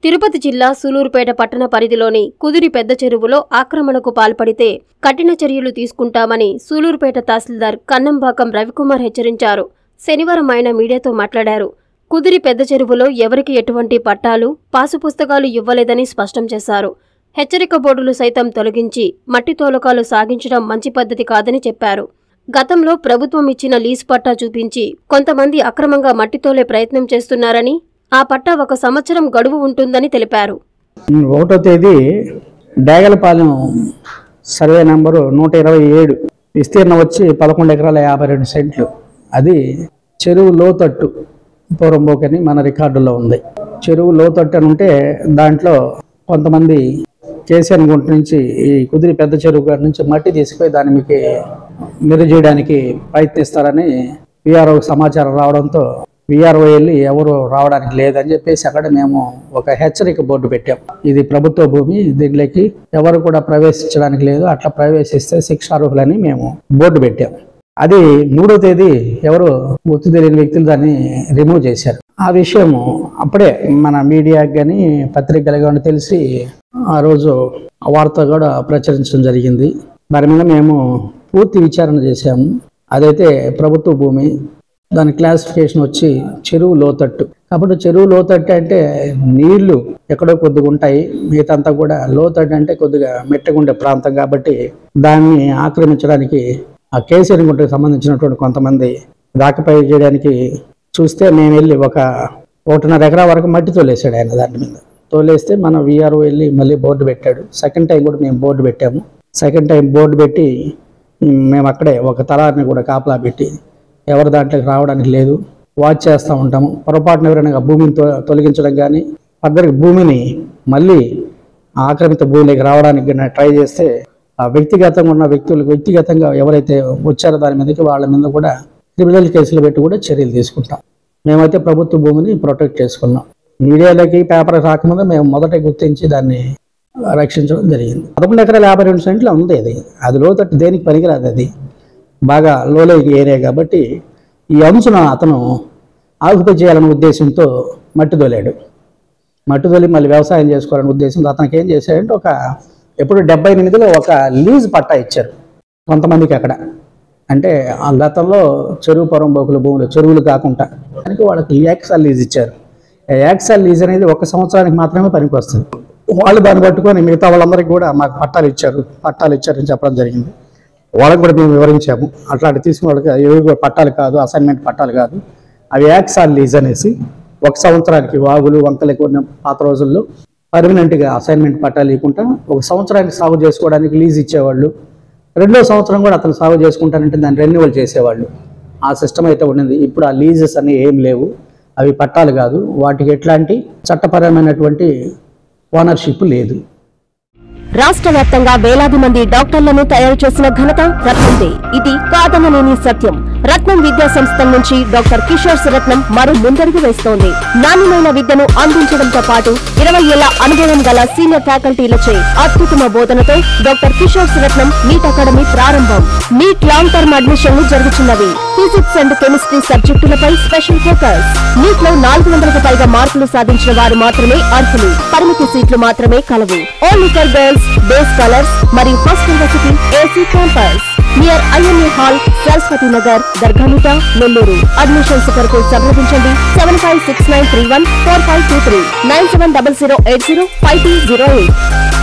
తిరుపతి జిల్లా సూలూరుపేట పట్టణ పరిధిలోని కుదిరి పెద్ద చెరువులో ఆక్రమణకు పాల్పడితే కఠిన చర్యలు తీసుకుంటామని సూలూరుపేట తహసీల్దార్ కన్నంబాకం రవికుమార్ హెచ్చరించారు. శనివారం ఆయన మీడియాతో మాట్లాడారు. కుదిరి పెద్ద చెరువులో ఎవరికి ఎటువంటి పట్టాలు, పాసు పుస్తకాలు ఇవ్వలేదని స్పష్టం చేశారు. హెచ్చరిక బోర్డులు సైతం తొలగించి మట్టి తోలకాలు సాగించడం మంచి పద్ధతి కాదని చెప్పారు. గతంలో ప్రభుత్వం ఇచ్చిన లీజు పట్టా చూపించి కొంతమంది అక్రమంగా మట్టి తోలే ప్రయత్నం చేస్తున్నారని, ఆ పట్టా 1 సంవత్సరం గడువు ఉంటుందని తెలిపారు. 1వ తేదీ డేగలపాలెం సర్వే నంబరు 127 విస్తీర్ణం వచ్చి 11 ఎకరాల 52 సెంట్లు. అది చెరువు లోతట్టు పూర్వంబోకని మన రికార్డులో ఉంది. చెరువు లోతట్టు అని ఉంటే దాంట్లో కొంతమంది కేసీఆర్ గుంట నుంచి ఈ కుదిరి పెద్ద చెరువు గారి నుంచి మట్టి తీసుకుపోయి దాన్ని మీకు మెరు చేయడానికి ప్రయత్నిస్తారని విఆర్ఓకి సమాచారం రావడంతో విఆర్ఓ వెళ్ళి ఎవరు రావడానికి లేదని చెప్పేసి అక్కడ మేము ఒక హెచ్చరిక బోర్డు పెట్టాం. ఇది ప్రభుత్వ భూమి, దీంట్లోకి ఎవరు కూడా ప్రవేశించడానికి లేదు, అట్లా ప్రవేశిస్తే శిక్షార్హులని మేము బోర్డు పెట్టాం. అది 3వ తేదీ ఎవరు గుర్తు తెలియని వ్యక్తులు దాన్ని రిమూవ్ చేశారు. ఆ విషయము అప్పుడే మన మీడియాకి కానీ పత్రికలు కానీ తెలిసి ఆ రోజు వార్త కూడా ప్రచురించడం జరిగింది. దాని మీద మేము పూర్తి విచారణ చేశాము. అదైతే ప్రభుత్వ భూమి, దాని క్లాసిఫికేషన్ వచ్చి చెరువు లోతట్టు. కాబట్టి చెరువు లోతట్టు అంటే నీళ్లు ఎక్కడో కొద్దిగా ఉంటాయి, మిగతాంతా కూడా లోతట్టు అంటే కొద్దిగా మెట్టగుండే ప్రాంతం. కాబట్టి దాన్ని ఆక్రమించడానికి ఆ కేసీఆర్ గుంటకు సంబంధించినటువంటి కొంతమంది దాకపై చేయడానికి చూస్తే మేము వెళ్ళి 1.5 ఎకరా వరకు మట్టి తోలేసాడు ఆయన. దాని మీద తోలేస్తే మన విఆర్ఓ వెళ్ళి మళ్ళీ బోర్డు పెట్టాడు. సెకండ్ టైం కూడా మేము బోర్డు పెట్టాము. సెకండ్ టైం బోర్డు పెట్టి మేము అక్కడే ఒక తలారిని కూడా కాపలా పెట్టి ఎవరు దాంట్లోకి రావడానికి లేదు వాచ్ చేస్తూ ఉంటాము. పొరపాటున ఎవరైనా భూమిని తొలగించడం కానీ పద్దరికి భూమిని మళ్ళీ ఆక్రమిత భూమిలోకి రావడానికి ట్రై చేస్తే ఆ వ్యక్తిగతంగా ఉన్న వ్యక్తులకు వ్యక్తిగతంగా ఎవరైతే వచ్చారో దాని మీదకి వాళ్ళ మీద కూడా క్రిమినల్ కేసులు పెట్టి కూడా చర్యలు తీసుకుంటాం. మేమైతే ప్రభుత్వ భూమిని ప్రొటెక్ట్ చేసుకున్నాం. మీడియాలోకి పేపర్ రాకముందు మేము మొదట గుర్తించి దాన్ని రక్షించడం జరిగింది. 11 ఎకరాల 52 సెంట్లు ఉంది. అది లోతట్టు దేనికి పనికిరాదు, అది బాగా లోలేకి ఏరియా. కాబట్టి ఈ అంచున అతను ఆకుపై చేయాలనే ఉద్దేశంతో మట్టి తోలాడు. మట్టి తోలి మళ్ళీ వ్యవసాయం చేసుకోవాలనే ఉద్దేశంతో అతనికి ఏం చేశాడంటే ఎప్పుడు 78లో ఒక లీజ్ పట్టా ఇచ్చారు కొంతమందికి అక్కడ. అంటే ఆ గతంలో చెరువు పొరంబోకుల భూములు చెరువులు కాకుండా దానికి వాళ్ళకి యాక్సాల్ లీజ్ ఇచ్చారు. యాక్సాల్ లీజ్ అనేది 1 సంవత్సరానికి మాత్రమే పనికి వస్తుంది. వాళ్ళు దాన్ని పట్టుకొని మిగతా వాళ్ళందరికీ కూడా మాకు పట్టాలు ఇచ్చారని చెప్పడం జరిగింది. వాళ్ళకి కూడా మేము వివరించాము. అట్లాంటి తీసుకున్న వాళ్ళకి ఏవి కూడా పట్టాలు కాదు, అసైన్మెంట్ పట్టాలు కాదు, అవి యాక్సాల్ లీజ్ అనేసి 1 సంవత్సరానికి వాగులు వంకలు ఎక్కువ పాత రోజుల్లో పర్మనెంట్గా అసైన్మెంట్ పట్టాలు ఇవ్వకుండా 1 సంవత్సరానికి సాగు చేసుకోవడానికి లీజ్ ఇచ్చేవాళ్ళు. 2వ సంవత్సరం కూడా అతను సాగు చేసుకుంటానంటే దాన్ని రెన్యువల్ చేసేవాళ్ళు. ఆ సిస్టమ్ అయితే ఉన్నది. ఇప్పుడు ఆ లీజెస్ అన్ని ఏం లేవు, అవి పట్టాలు కాదు, వాటికి ఎట్లాంటి చట్టపరమైనటువంటి ఓనర్షిప్ లేదు. రాష్ట్ర వ్యాప్తంగా వేలాది మంది డాక్టర్లను తయారు చేసిన ఘనత రత్నందే. ఇది కాదనలేని సత్యం. రత్నం విద్యా సంస్థల నుంచి డాక్టర్ కిషోర్ రత్నం మరో ముందడుగు వేస్తోంది. నాణ్యమైన విద్యను అందించడంతో పాటు 20 ఏళ్ల అనుభవం గల సీనియర్ ఫ్యాకల్టీలచే అత్యుత్తమ బోధనతో doctor Kishore Ratnam NEET academy ప్రారంభం. నీట్ లాంగ్ టర్మ్ అడ్మిషన్లు జరుగుతున్నవి. ఫిజిక్స్ అండ్ కెమిస్ట్రీ సబ్జెక్టులపై స్పెషల్ ఫోకస్. నీట్ లో 400కు పైగా మార్కులు సాధించిన వారు మాత్రమే అర్హులు. పరిమితి సీట్లు మాత్రమే కలవు. Only for girls, day scholars మరియు హాస్టల్ వసతి. AC campus near IMA hall, Saraswati Nagar, Dargamitta, Nellore. Admissions కొరకు సంప్రదించండి 7569314523 9700805208.